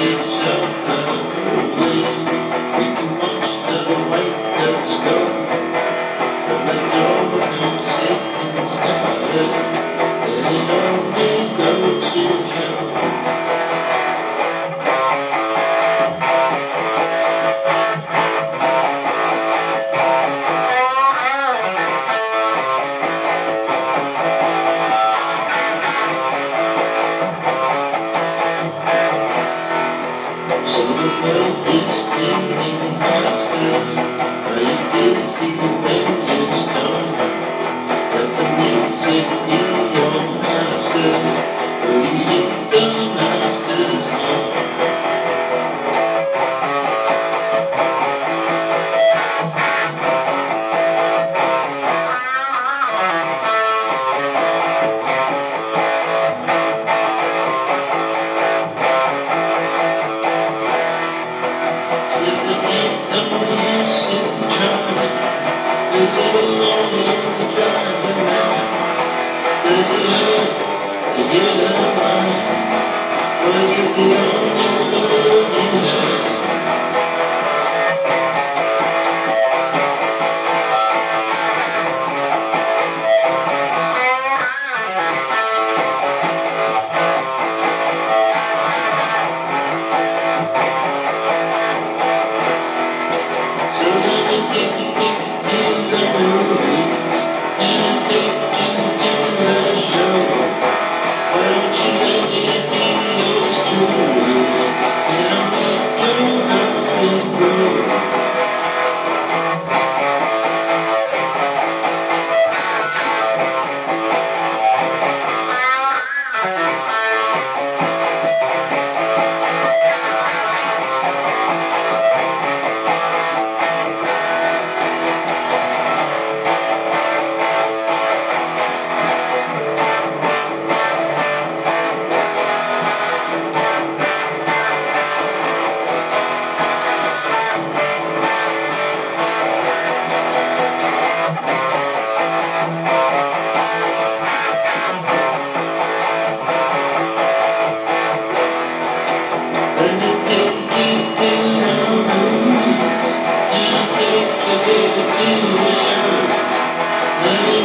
So the world is spinning faster. Are you dizzy when you're stoned? Let the music be your master. Will you hit the master's heart? Is it alone you drive your mind? Does it hurt to hear that line? Was it the only word you had? So let me take you to the movies and take you to the show. Why don't you let me be yours truly, and I'll make your heart grow. Let me take you to the movies and take you, baby, to the show. Let me